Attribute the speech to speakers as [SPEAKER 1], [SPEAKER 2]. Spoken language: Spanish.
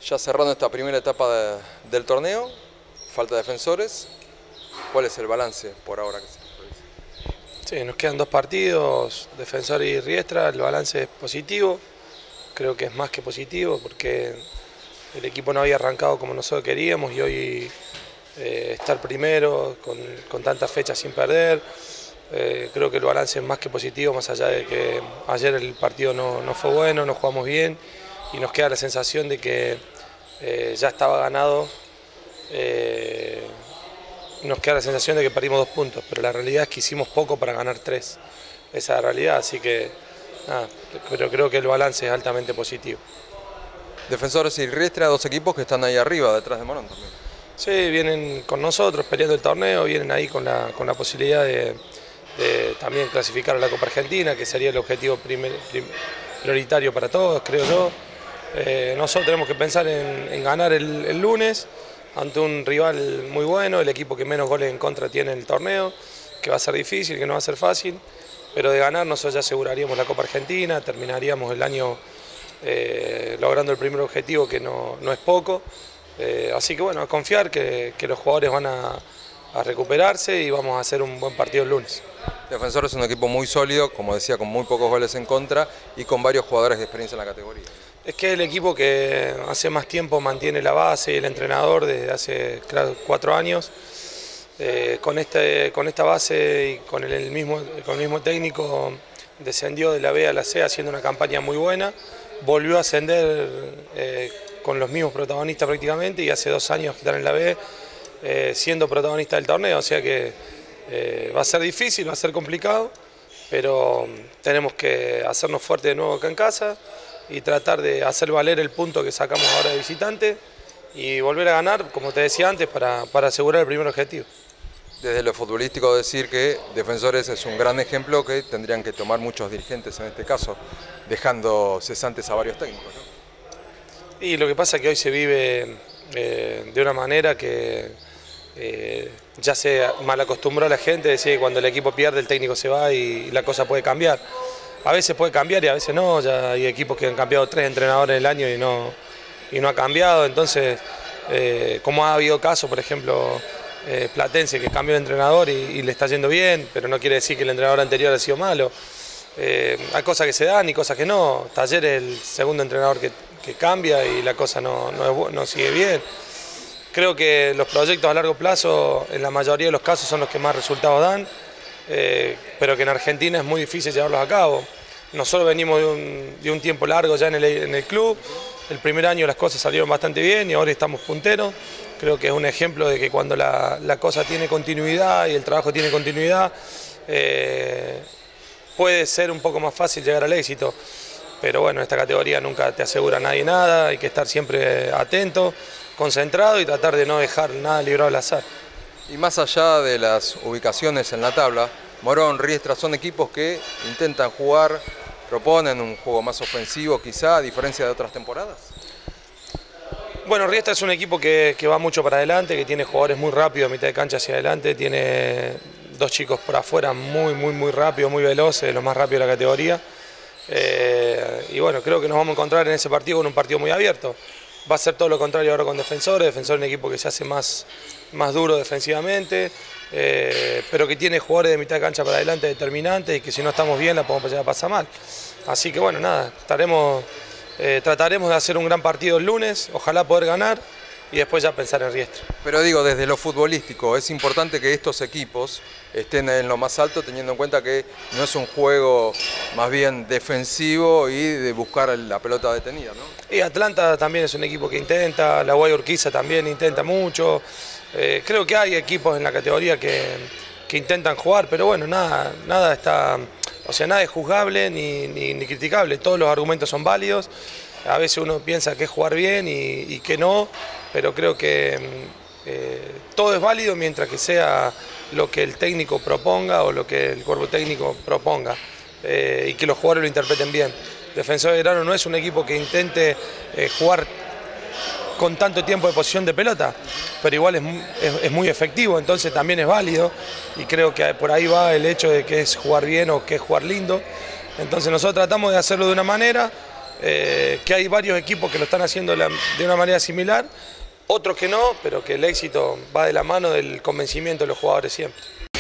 [SPEAKER 1] Ya cerrando esta primera etapa del torneo, falta defensores. ¿Cuál es el balance por ahora que se realiza?
[SPEAKER 2] Sí, nos quedan 2 partidos, Defensor y Riestra, el balance es positivo, creo que es más que positivo porque el equipo no había arrancado como nosotros queríamos y hoy estar primero con tantas fechas sin perder, creo que el balance es más que positivo, más allá de que ayer el partido no fue bueno, no jugamos bien y nos queda la sensación de que ya estaba ganado. Nos queda la sensación de que perdimos 2 puntos, pero la realidad es que hicimos poco para ganar 3. Esa es la realidad, así que nada, pero creo que el balance es altamente positivo.
[SPEAKER 1] Defensores y Riestra, 2 equipos que están ahí arriba, detrás de Morón también.
[SPEAKER 2] Sí, vienen con nosotros peleando el torneo, vienen ahí con la posibilidad de también clasificar a la Copa Argentina, que sería el objetivo prioritario para todos, creo yo. Nosotros tenemos que pensar en ganar el lunes ante un rival muy bueno, el equipo que menos goles en contra tiene en el torneo, que va a ser difícil, que no va a ser fácil, pero de ganar nosotros ya aseguraríamos la Copa Argentina, terminaríamos el año logrando el primer objetivo, que no es poco. Así que bueno, a confiar que los jugadores van a recuperarse y vamos a hacer un buen partido el lunes.
[SPEAKER 1] Defensor es un equipo muy sólido, como decía, con muy pocos goles en contra y con varios jugadores de experiencia en la categoría.
[SPEAKER 2] Es que el equipo que hace más tiempo mantiene la base, el entrenador desde hace 4 años, con esta base y con el mismo técnico descendió de la B a la C haciendo una campaña muy buena, volvió a ascender con los mismos protagonistas prácticamente y hace 2 años que están en la B siendo protagonista del torneo, o sea que va a ser difícil, va a ser complicado, pero tenemos que hacernos fuertes de nuevo acá en casa y tratar de hacer valer el punto que sacamos ahora de visitante y volver a ganar, como te decía antes, para asegurar el primer objetivo.
[SPEAKER 1] Desde lo futbolístico decir que Defensores es un gran ejemplo que tendrían que tomar muchos dirigentes en este caso, dejando cesantes a varios técnicos, ¿no?
[SPEAKER 2] Y lo que pasa es que hoy se vive de una manera que ya se mal acostumbró a la gente, decir que cuando el equipo pierde el técnico se va y la cosa puede cambiar. A veces puede cambiar y a veces no, ya hay equipos que han cambiado 3 entrenadores en el año y no ha cambiado, entonces como ha habido casos, por ejemplo, Platense que cambió de entrenador y le está yendo bien, pero no quiere decir que el entrenador anterior ha sido malo. Hay cosas que se dan y cosas que no. Taller es el segundo entrenador que cambia y la cosa no sigue bien. Creo que los proyectos a largo plazo en la mayoría de los casos son los que más resultados dan, pero que en Argentina es muy difícil llevarlos a cabo. Nosotros venimos de un tiempo largo ya en el club, el primer año las cosas salieron bastante bien y ahora estamos punteros. Creo que es un ejemplo de que cuando la cosa tiene continuidad y el trabajo tiene continuidad, puede ser un poco más fácil llegar al éxito. Pero bueno, en esta categoría nunca te asegura nadie nada, hay que estar siempre atento, concentrado y tratar de no dejar nada librado al azar.
[SPEAKER 1] Y más allá de las ubicaciones en la tabla, Morón, Riestra son equipos que intentan jugar, proponen un juego más ofensivo quizá, a diferencia de otras temporadas.
[SPEAKER 2] Bueno, Riestra es un equipo que va mucho para adelante, que tiene jugadores muy rápidos a mitad de cancha hacia adelante, tiene 2 chicos por afuera muy rápidos, muy veloces, los más rápidos de la categoría. Y bueno, creo que nos vamos a encontrar en ese partido con un partido muy abierto. Va a ser todo lo contrario ahora con Defensores. Defensores es un equipo que se hace más duro defensivamente, pero que tiene jugadores de mitad de cancha para adelante determinantes y que si no estamos bien la podemos llegar a pasar mal. Así que bueno, nada, trataremos de hacer un gran partido el lunes, ojalá poder ganar y después ya pensar en Riestra.
[SPEAKER 1] Pero digo, desde lo futbolístico, es importante que estos equipos estén en lo más alto, teniendo en cuenta que no es un juego más bien defensivo y de buscar la pelota detenida, ¿no?
[SPEAKER 2] Y Atlanta también es un equipo que intenta, la Guay Urquiza también intenta mucho. Creo que hay equipos en la categoría que intentan jugar, pero bueno, nada está, o sea, nada es juzgable ni criticable, todos los argumentos son válidos. A veces uno piensa que es jugar bien y que no, pero creo que todo es válido mientras que sea lo que el técnico proponga o lo que el cuerpo técnico proponga y que los jugadores lo interpreten bien. Defensor de Belgrano no es un equipo que intente jugar con tanto tiempo de posición de pelota, pero igual es muy efectivo, entonces también es válido y creo que por ahí va el hecho de que es jugar bien o que es jugar lindo. Entonces nosotros tratamos de hacerlo de una manera que hay varios equipos que lo están haciendo de una manera similar, otros que no, pero que el éxito va de la mano del convencimiento de los jugadores siempre.